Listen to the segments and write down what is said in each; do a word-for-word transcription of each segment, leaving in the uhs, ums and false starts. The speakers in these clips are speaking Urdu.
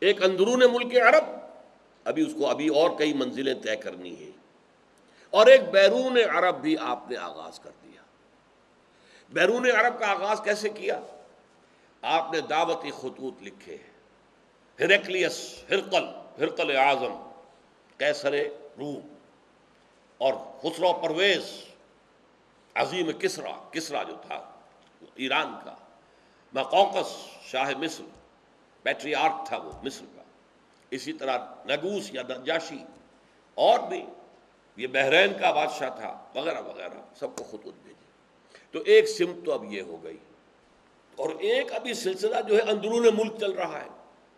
ایک اندرون ملک عرب، ابھی اس کو ابھی اور کئی منزلیں طے کرنی ہیں، اور ایک بیرون عرب بھی آپ نے آغاز کر دیا۔ بیرون عرب کا آغاز کیسے کیا؟ آپ نے دعوتی خطوط لکھے، ہرقلیس ہرقل ہرقل اعظم قیصر روم اور خسرو پرویز عظیم کسرا کسرا جو تھا ایران کا، مقوقس شاہ مصر پیٹریارک تھا وہ مصر کا، اسی طرح نگوس یا نجاشی اور بھی یہ بحرین کا بادشاہ تھا وغیرہ وغیرہ، سب کو خطوط بھیجے۔ تو ایک سمت تو اب یہ ہو گئی، اور ایک ابھی سلسلہ جو ہے اندرون ملک چل رہا ہے۔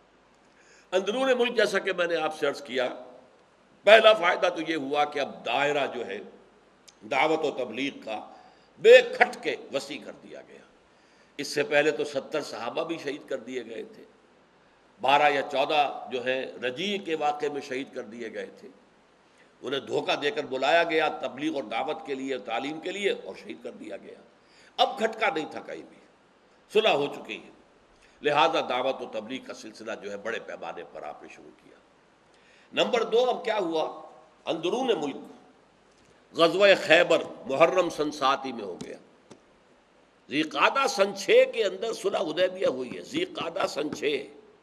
اندرون ملک جیسا کہ میں نے آپ سے عرض کیا، پہلا فائدہ تو یہ ہوا کہ اب دائرہ جو ہے دعوت و تبلیغ کا بے کھٹ کے وسیع کر دیا گیا۔ اس سے پہلے تو ستر صحابہ بھی شہید کر دیے گئے تھے، بارہ یا چودہ جو ہیں رجیع کے واقعے میں شہید کر دیے گئے تھے، انہیں دھوکہ دے کر بلایا گیا تبلیغ اور دعوت کے لیے، تعلیم کے لیے، اور شہید کر دیا گیا۔ اب کھٹکا نہیں تھا کہیں بھی، صلح ہو چکی ہے، لہذا دعوت و تبلیغ کا سلسلہ جو ہے بڑے پیمانے پر آپ نے شروع کیا۔ نمبر دو، اب کیا ہوا، اندرون ملک غزوہ خیبر محرم سن سات ہی میں ہو گیا۔ ذی قعدہ سن چھ کے اندر صلح حدیبیہ ہوئی ہے، ذی قعدہ سن چھ،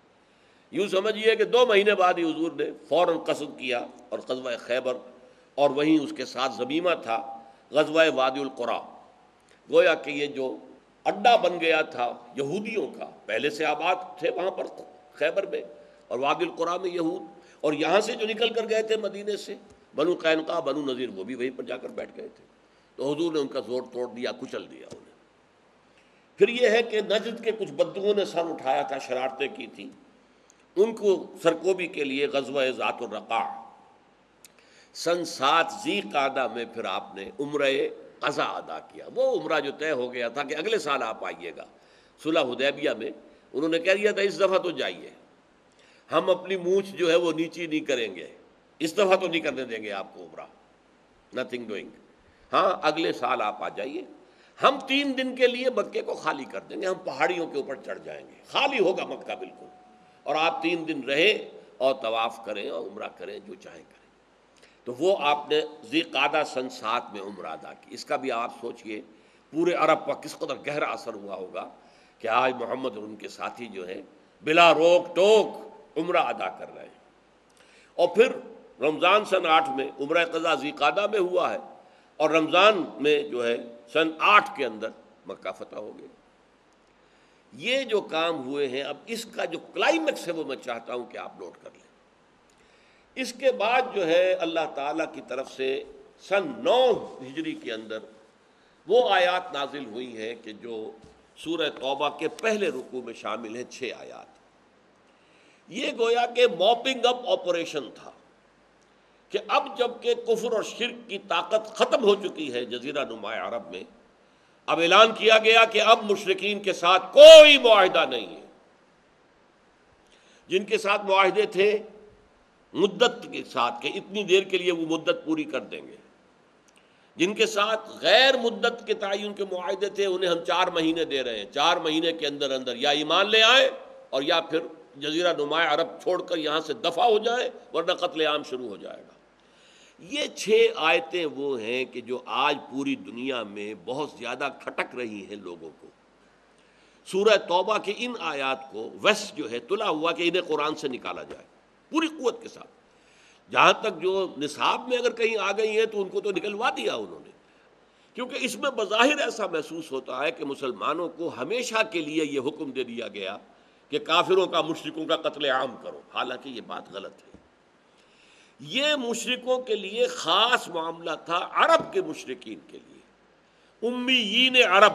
یوں سمجھیے کہ دو مہینے بعد ہی حضور نے فوراً قصد کیا اور غزوہ خیبر، اور وہیں اس کے ساتھ ضمیمہ تھا غزوہ وادی القریٰ۔ گویا کہ یہ جو اڈا بن گیا تھا یہودیوں کا، پہلے سے آباد تھے وہاں پر خیبر میں اور وادی القریٰ میں یہود، اور یہاں سے جو نکل کر گئے تھے مدینے سے بنو قینقاع بنو نذیر، وہ بھی وہیں پر جا کر بیٹھ گئے تھے، تو حضور نے ان کا زور توڑ دیا، کچل دیا انہیں۔ پھر یہ ہے کہ نجد کے کچھ بدوؤں نے سر اٹھایا تھا، شرارتیں کی تھیں، ان کو سرکوبی کے لیے غزوہ ذات الرقاع سن سات ذی قعدہ میں پھر آپ نے عمرہ قضا ادا کیا۔ وہ عمرہ جو طے ہو گیا تھا کہ اگلے سال آپ آئیے گا، صلح حدیبیہ میں انہوں نے کہہ دیا تھا اس دفعہ تو جائیے، ہم اپنی مونچھ جو ہے وہ نیچی نہیں کریں گے، اس دفعہ تو نہیں کرنے دیں گے آپ کو عمرہ، نتھنگ ڈوئنگ، ہاں اگلے سال آپ آ جائیے، ہم تین دن کے لیے مکے کو خالی کر دیں گے، ہم پہاڑیوں کے اوپر چڑھ جائیں گے، خالی ہوگا مکہ بالکل، اور آپ تین دن رہیں اور طواف کریں اور عمرہ کریں، جو چاہیں کریں۔ تو وہ آپ نے ذی قعدہ سن سات میں عمرہ ادا کی۔ اس کا بھی آپ سوچئے پورے عرب پر کس قدر گہرا اثر ہوا ہوگا کہ آج محمد اور ان کے ساتھی جو ہیں بلا روک ٹوک عمرہ ادا کر رہے ہیں۔ اور پھر رمضان سن آٹھ میں عمرہ قضا ذی قعدہ میں ہوا ہے، اور رمضان میں جو ہے سن آٹھ کے اندر مکہ فتح ہو گیا۔ یہ جو کام ہوئے ہیں، اب اس کا جو کلائمیکس ہے وہ میں چاہتا ہوں کہ آپ نوٹ کر لیں۔ اس کے بعد جو ہے اللہ تعالیٰ کی طرف سے سن نو ہجری کے اندر وہ آیات نازل ہوئی ہیں کہ جو سورہ توبہ کے پہلے رکوع میں شامل ہیں، چھ آیات۔ یہ گویا کہ موپنگ اپ آپریشن تھا کہ اب جب کہ کفر اور شرک کی طاقت ختم ہو چکی ہے جزیرہ نما عرب میں، اب اعلان کیا گیا کہ اب مشرکین کے ساتھ کوئی معاہدہ نہیں ہے۔ جن کے ساتھ معاہدے تھے مدت کے ساتھ کہ اتنی دیر کے لیے وہ مدت پوری کر دیں گے، جن کے ساتھ غیر مدت کے تعین کے معاہدے تھے انہیں ہم چار مہینے دے رہے ہیں، چار مہینے کے اندر اندر یا ایمان لے آئیں اور یا پھر جزیرہ نما عرب چھوڑ کر یہاں سے دفع ہو جائیں، ورنہ قتل عام شروع ہو جائے گا۔ یہ چھ آیتیں وہ ہیں کہ جو آج پوری دنیا میں بہت زیادہ کھٹک رہی ہیں لوگوں کو۔ سورہ توبہ کی ان آیات کو ویسٹ جو ہے تلا ہوا کہ انہیں قرآن سے نکالا جائے پوری قوت کے ساتھ، جہاں تک جو نصاب میں اگر کہیں آ گئی ہیں تو ان کو تو نکلوا دیا انہوں نے، کیونکہ اس میں بظاہر ایسا محسوس ہوتا ہے کہ مسلمانوں کو ہمیشہ کے لیے یہ حکم دے دیا گیا کہ کافروں کا مشرکوں کا قتل عام کرو، حالانکہ یہ بات غلط ہے۔ یہ مشرکوں کے لیے خاص معاملہ تھا، عرب کے مشرکین کے لیے، امیین عرب،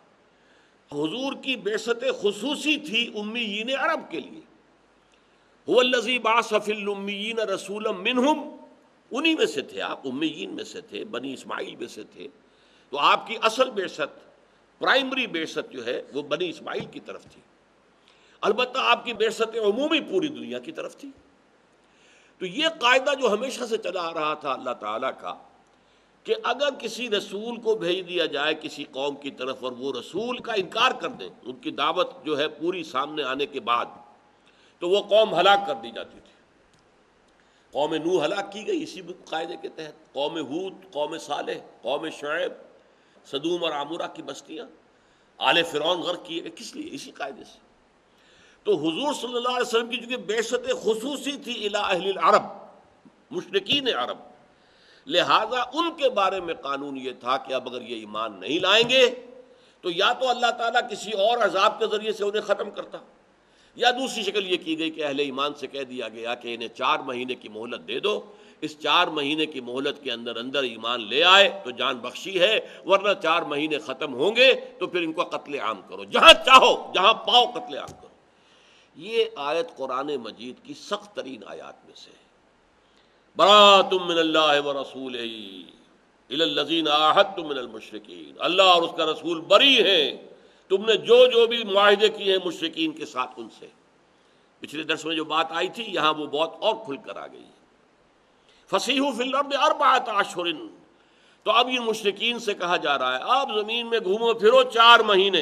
حضور کی بعثت خصوصی تھی امیین عرب کے لیے۔ هو الذی بعث فی الامیین رسولا منہم، انہی میں سے تھے آپ، امیین میں سے تھے، بنی اسماعیل میں سے تھے، تو آپ کی اصل بعثت، پرائمری بعثت جو ہے وہ بنی اسماعیل کی طرف تھی، البتہ آپ کی بعثت عمومی پوری دنیا کی طرف تھی۔ تو یہ قاعدہ جو ہمیشہ سے چلا آ رہا تھا اللہ تعالیٰ کا کہ اگر کسی رسول کو بھیج دیا جائے کسی قوم کی طرف اور وہ رسول کا انکار کر دیں، ان کی دعوت جو ہے پوری سامنے آنے کے بعد، تو وہ قوم ہلاک کر دی جاتی تھی۔ قوم نوح ہلاک کی گئی اسی قاعدے کے تحت، قوم ہود، قوم صالح، قوم شعیب، سدوم اور عمورہ کی بستیاں، آل فرعون غرق کیے گئے، کس لیے؟ اسی قاعدے سے۔ تو حضور صلی اللہ علیہ وسلم کی چونکہ بعثت خصوصی تھی الی اہل العرب، مشرکین عرب، لہذا ان کے بارے میں قانون یہ تھا کہ اب اگر یہ ایمان نہیں لائیں گے تو یا تو اللہ تعالیٰ کسی اور عذاب کے ذریعے سے انہیں ختم کرتا، یا دوسری شکل یہ کی گئی کہ اہل ایمان سے کہہ دیا گیا کہ انہیں چار مہینے کی مہلت دے دو، اس چار مہینے کی مہلت کے اندر اندر ایمان لے آئے تو جان بخشی ہے، ورنہ چار مہینے ختم ہوں گے تو پھر ان کو قتل عام کرو، جہاں چاہو جہاں پاؤ قتل عام کرو۔ یہ آیت قرآن مجید کی سخت ترین آیات میں سے ہے۔ براۃ من اللہ ورسولہ الی الذین عاہدتم من المشرکین، اللہ اور اس کا رسول بری ہیں تم نے جو جو بھی معاہدے کیے ہیں مشرکین کے ساتھ ان سے۔ پچھلے درس میں جو بات آئی تھی یہاں وہ بہت اور کھل کر آ گئی ہے۔ فسیحوا فی الارض اربعۃ اشہر، تو اب یہ مشرکین سے کہا جا رہا ہے آپ زمین میں گھومو پھرو چار مہینے۔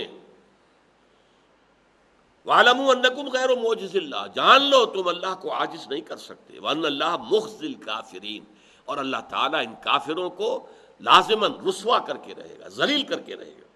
وَاعْلَمُوا أَنَّكُمْ غَيْرُ مُعْجِزِ اللَّهِ، جان لو تم اللہ کو عاجز نہیں کر سکتے۔ وَأَنَّ اللَّهَ مُخْزِي الْكَافِرِينَ، اور اللہ تعالیٰ ان کافروں کو لازماً رسوا کر کے رہے گا، ذلیل کر کے رہے گا۔